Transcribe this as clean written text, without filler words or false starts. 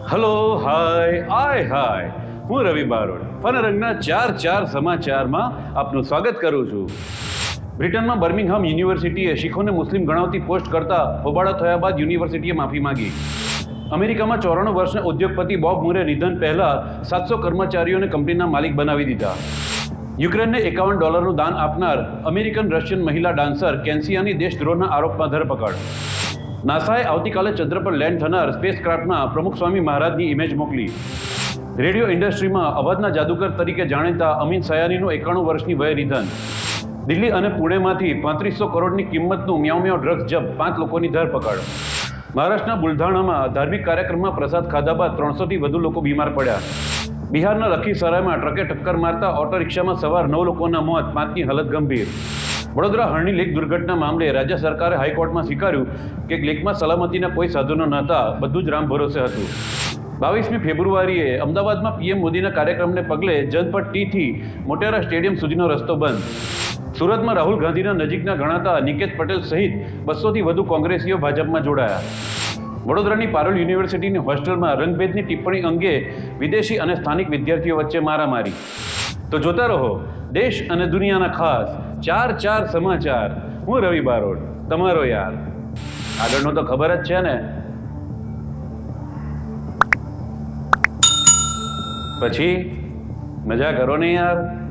Hello hi હું રવિ બારોટ ફનરંગના ચાર સમાચારમાં આપનું સ્વાગત કરું છું. બ્રિટનમાં બર્મિંગહામ યુનિવર્સિટીએ શીખોને મુસ્લિમ ગણાવતી પોસ્ટ કરતા હોબાળો થયા બાદ યુનિવર્સિટીએ માફી માંગી. અમેરિકામાં 94 વર્ષના ઉદ્યોગપતિ બોબ મુરે નિધન પહેલા 700 કર્મચારીઓને કંપનીના માલિક બનાવી દીધા. યુક્રેનને $51 દાન આપનાર અમેરિકન રશિયન મહિલા ડાન્સર કેન્સિયાની દેશદ્રોહના આરોપમાં ધરપકડ. નાસાએ આવતીકાલે ચંદ્ર પર લેન્ડ થનાર સ્પેસક્રાફ્ટમાં પ્રમુખ સ્વામી મહારાજની ઇમેજ મોકલી. રેડિયો ઇન્ડસ્ટ્રીમાં અવાજના જાદુગર તરીકે જાણીતા અમીન સયાનીનું 91 વર્ષની વયે નિધન. દિલ્હી અને પુણેમાંથી 3500 કરોડની કિંમતનું મ્યાઉ ડ્રગ્સ જપ્ત, 5 લોકોની ધરપકડ. મહારાષ્ટ્રના બુલઢાણામાં ધાર્મિક કાર્યક્રમમાં પ્રસાદ ખાધા બાદ 300થી વધુ લોકો બીમાર પડ્યા. બિહારના લખીસરાયમાં ટ્રકે ટક્કર મારતા ઓટો રિક્ષામાં સવાર 9 લોકોના મોત, 5ની હાલત ગંભીર. વડોદરા હરણી લેક દુર્ઘટના મામલે રાજ્ય સરકારે હાઈકોર્ટમાં સ્વીકાર્યું કે લેકમાં સલામતીના કોઈ સાધનો નહોતા, બધું જ રામ ભરોસે હતું. 22મી ફેબ્રુઆરીએ અમદાવાદમાં પીએમ મોદીના કાર્યક્રમને પગલે જનપથ ટીથી મોટેરા સ્ટેડિયમ સુધીનો રસ્તો બંધ. સુરતમાં રાહુલ ગાંધીના નજીકના ગણાતા નિકેત પટેલ સહિત 200થી વધુ કોંગ્રેસીઓ ભાજપમાં જોડાયા. વડોદરાની પારુલ યુનિવર્સિટીની હોસ્ટેલમાં રંગભેદની ટિપ્પણી અંગે વિદેશી અને સ્થાનિક વિદ્યાર્થીઓ વચ્ચે મારામારી. તો જોતા રહો દેશ અને દુનિયાના ખાસ ચાર સમાચાર. હું રવિ બારોટ, તમારો યાર. આગળનો તો ખબર જ છે ને. પછી મજા કરો ને યાર.